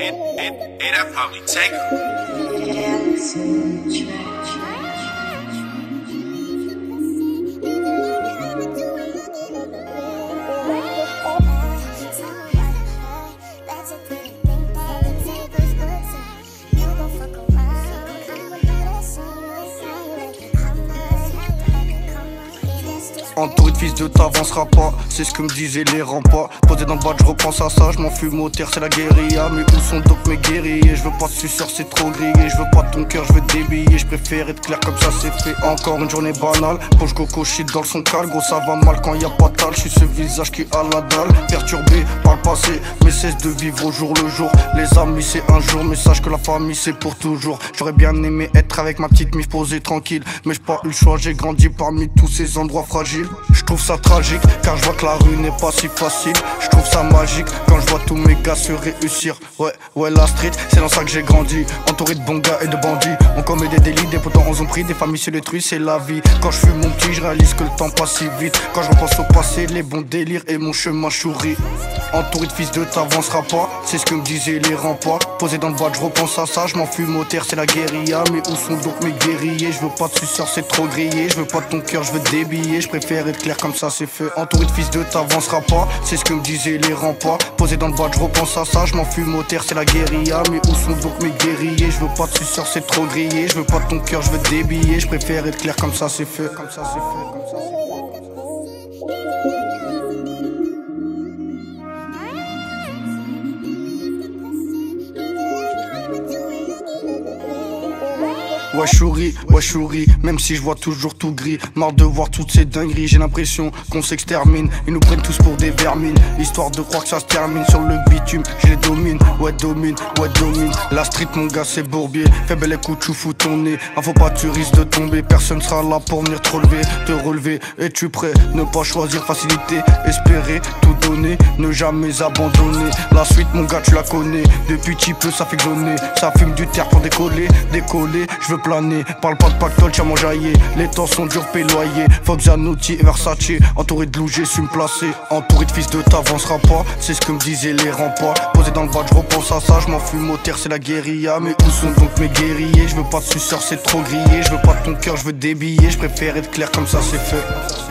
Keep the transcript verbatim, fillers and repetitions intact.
And, and, and I probably take Entouré de fils de t'avanceras pas, c'est ce que me disaient les remparts. Posé dans le bas, je repense à ça, je m'en fume au terre, c'est la guérilla. Mais où sont donc mes guerriers? Je veux pas de suceur, c'est trop grillé. Je veux pas de ton cœur, je veux débiller. Je préfère être clair comme ça, c'est fait. Encore une journée banale, poche coco shit dans le son calme. Gros, ça va mal quand y a pas de tal. Je suis ce visage qui a la dalle, perturbé par le passé, mais cesse de vivre au jour le jour. Les amis, c'est un jour, mais sache que la famille, c'est pour toujours. J'aurais bien aimé être avec ma petite mif posée tranquille, mais j'ai pas eu le choix, j'ai grandi parmi tous ces endroits fragiles. Je trouve ça tragique, car je vois que la rue n'est pas si facile. Je trouve ça magique, quand je vois tous mes gars se réussir. Ouais, ouais, la street, c'est dans ça que j'ai grandi. Entouré de bons gars et de bandits. On commet des délits, des potents ont pris, des familles se détruisent, c'est la vie. Quand je fume mon petit, je réalise que le temps passe si vite. Quand je repense au passé, les bons délires et mon chemin chouri. Entouré de fils de t'avanceras pas, c'est ce que me disaient les remparts. Posé dans le bas, je repense à ça, je m'en fume au terre, c'est la guérilla. Mais où sont donc mes guerriers? Je veux pas de suceur, c'est trop grillé. Je veux pas de ton cœur, je veux débiller. Je préfère être clair comme ça, c'est fait. Entouré de fils de t'avanceras pas, c'est ce que me disaient les remparts. Posé dans le bas, je repense à ça, je m'en fume au terre, c'est la guérilla. Mais où sont donc mes guerriers? Je veux pas de suceur, c'est trop grillé. Je veux pas de ton cœur, je veux débiller. Je préfère être clair comme ça, c'est fait. Comme ça, c'est fait. Comme ça, c'est fait. Ouais chouri, ouais chouri, même si je vois toujours tout gris. Marre de voir toutes ces dingueries, j'ai l'impression qu'on s'extermine. Ils nous prennent tous pour des vermines, histoire de croire que ça se termine. Sur le bitume, je les domine, ouais domine, ouais domine. La street mon gars c'est Bourbier, fais bel écoute, tu fous ton nez. Ah faut pas tu risques de tomber, personne sera là pour venir te relever. Te relever, es-tu prêt? Ne pas choisir facilité, espérer, tout donner, ne jamais abandonner. La suite mon gars tu la connais, depuis petit peu ça fait gloner. Ça fume du terre pour décoller, décoller, je veux planer, parle pas de pactole, tiens m'enjailler. Les temps sont durs, paye loyer. Fox, Zanotti et Versace, entouré de loups, j'ai su me placer. Entouré de fils de t'avanceras pas, c'est ce que me disaient les remparts. Posé dans le bas, je repense à ça, je m'en fume au terre, c'est la guérilla. Mais où sont donc mes guerriers? Je veux pas de suceur, c'est trop grillé. Je veux pas de ton cœur, je veux débiller. Je préfère être clair comme ça, c'est fait.